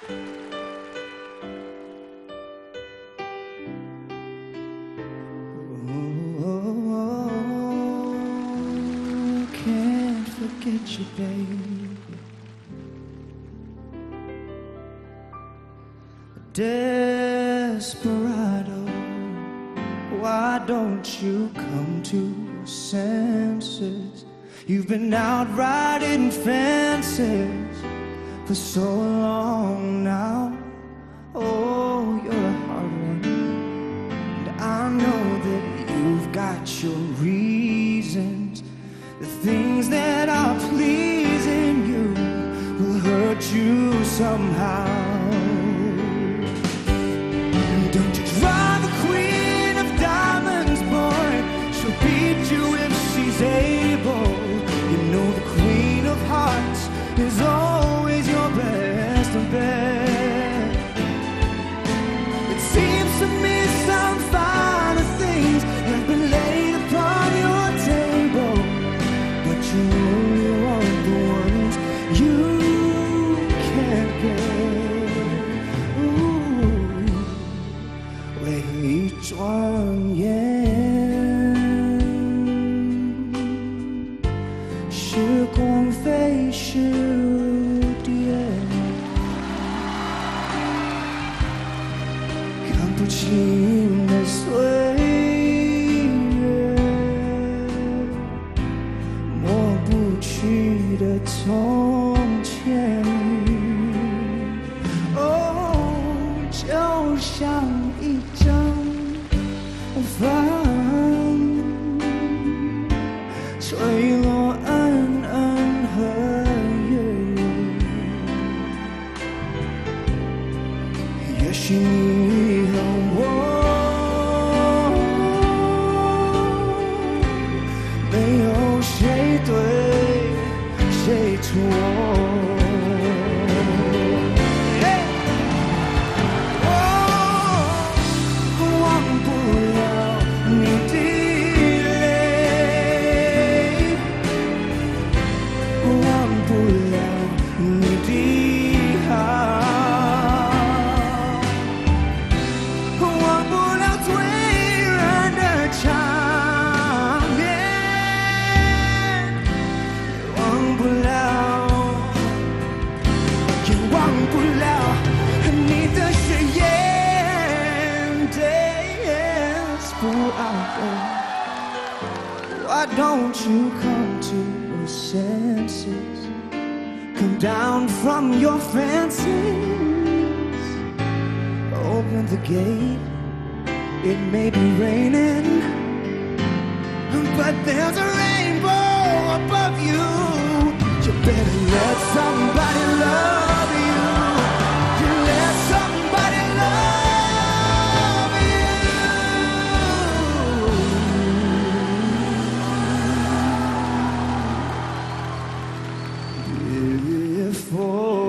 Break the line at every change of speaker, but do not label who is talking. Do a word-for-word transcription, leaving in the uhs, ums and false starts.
Can't forget you, baby. Desperado, why don't you come to your senses? You've been out riding fences for so long now. Oh, you're a hard one, and I know that you've got your reasons. The things that are pleasing you will hurt you somehow. Don't you try the queen of diamonds, boy. She'll beat you if she's able. You know the queen of hearts is always your best bet. It seems to me some finer things have been laid upon your table, but you only want the ones you can't get. Ooh, where each one, yeah. 时光飞逝如电，看不清的岁月，抹不去的从前。哦，就像一张帆，吹落恩恩和月月。也许你和我没有谁对谁错。Why don't you come to your senses? Come down from your fences. Open the gate. It may be raining, but there's a rainbow above you. You better let somebody love you. You let somebody love you. Before